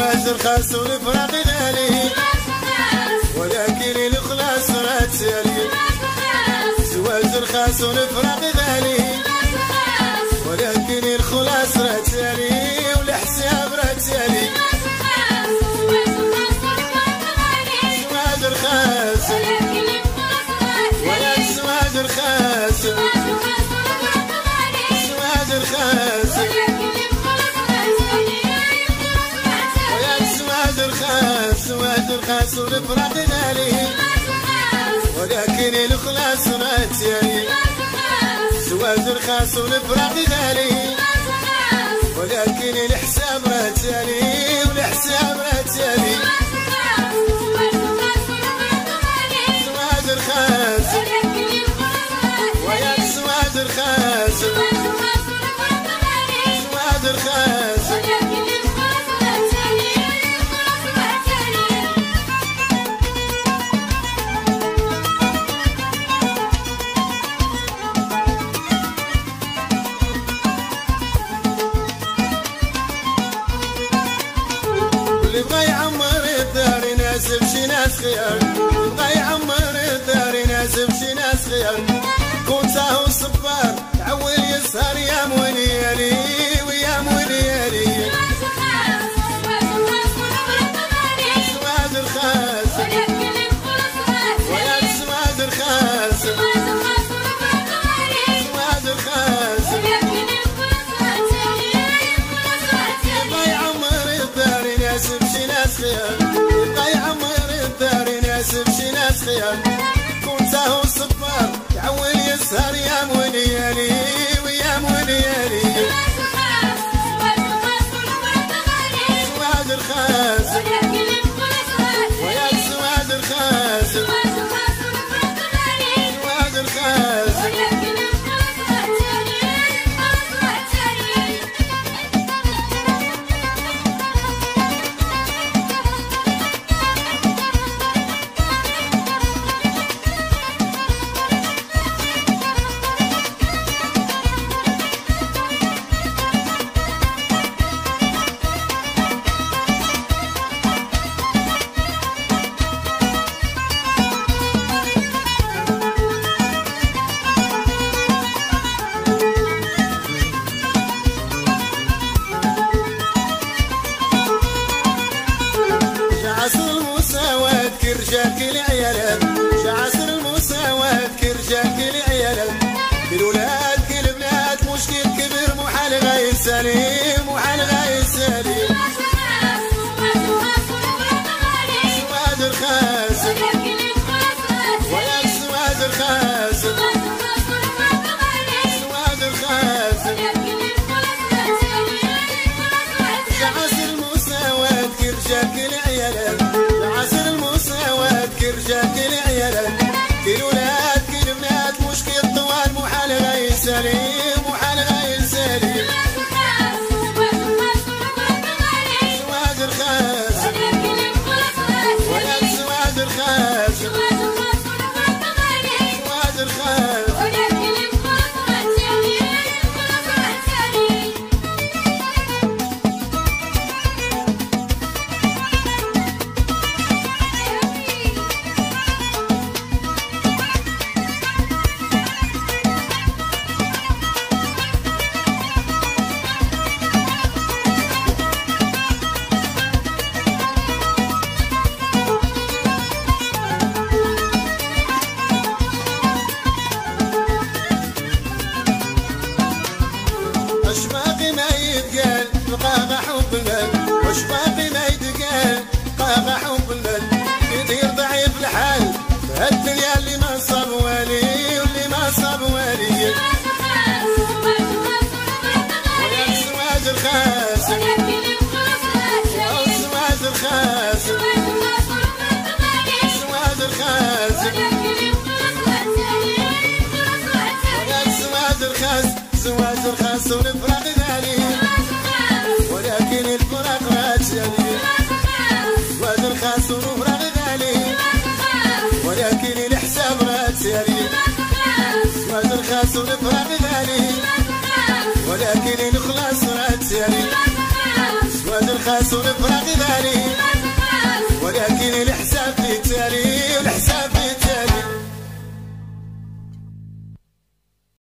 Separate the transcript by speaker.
Speaker 1: زواج رخاص والفراق غالي ولكن الإخلاص راه تسالي. زواج رخاص والفراق غالي ولكن الخلاص راه تسالي والحساب راه تسالي. زواج رخاص ويا زواج رخاص زواج رخاص ويا زواج رخاص زواج رخاص والفراق غالي ولكن الإخلاص راه تسالي. زواج رخاص والفراق غالي ولكن الحساب راه تسالي والحساب راه تسالي. زواج رخاص ويا زواج رخاص زواج رخاص اللي بغا يعمر الدار يناسب شي ناس خيار. بغا يعمر الدار يناسب شي ناس خيار. كون ساهو الصبار تعول يسهر يا موليالي ويا موليالي. زواج رخاص ويا زواج رخاص زواج رخاص يبغى يعمر الدار يناسب شي ناس خيار. يبغى يعمر الدار يناسب شي ناس خيار. كون ساهو الصبار تعول يسهر يا موليالي ويا موليالي. زواج رخاص ويا زواج رخاص زواج رخاص عصر المساواة كرجال كل عيالات. عصر المساواة كرجال كل عيالات. الولاد كل بنات مشكل كبير محال غاية سليم محال غاية سليم. زواج رخاص ويا زواج رخاص زواج رخاص عصر المساواة كرجال كل عيالات. عصر المساواة كرجال كل عيالات. كل ولاد كل بنات مشكل طوال محال غاية سليم محال غاية سليم. زواج رخاص ويا زواج رخاص زواج رخاص وش باقي ما يتقال قاغا حب المال. وش باقي ما يتقال قاغا حب المال. يدير ضعيف الحال هالدنيا اللي ما صاب والي واللي ما صاب والي. ويا زواج رخاص زواج رخاص زواج رخاص ويا زواج رخاص زواج رخاص والفراق غالي ولكن الفراق راه تسالي. زواج رخاص والفراق غالي ولكن الحساب راه تسالي. زواج رخاص والفراق غالي ولكن الإخلاص راه تسالي. زواج رخاص نفاس ونفرق ذالي